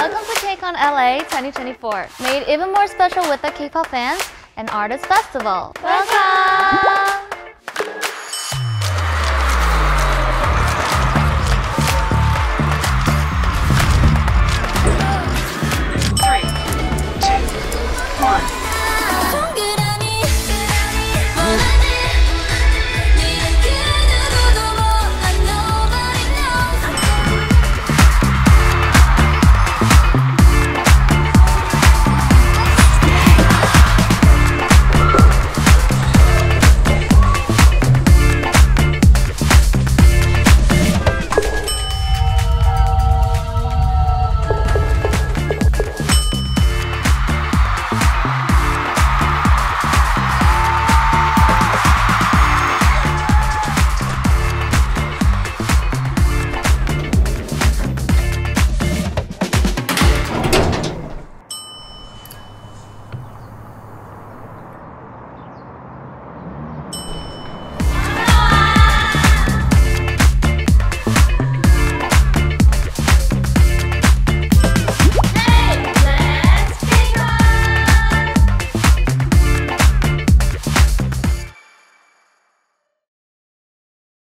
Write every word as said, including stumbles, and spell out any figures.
Welcome to KCON L A twenty twenty-four, made even more special with the K-pop fans and Artist Festival. Welcome!